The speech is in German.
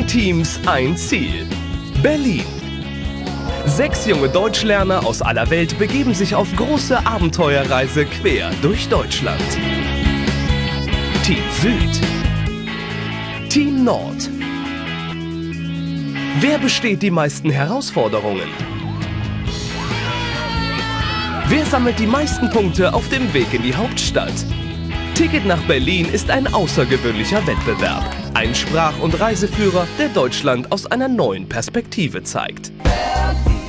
10 Teams, ein Ziel. Berlin. 6 junge Deutschlerner aus aller Welt begeben sich auf große Abenteuerreise quer durch Deutschland. Team Süd. Team Nord. Wer besteht die meisten Herausforderungen? Wer sammelt die meisten Punkte auf dem Weg in die Hauptstadt? Ticket nach Berlin ist ein außergewöhnlicher Wettbewerb. Ein Sprach- und Reiseführer, der Deutschland aus einer neuen Perspektive zeigt.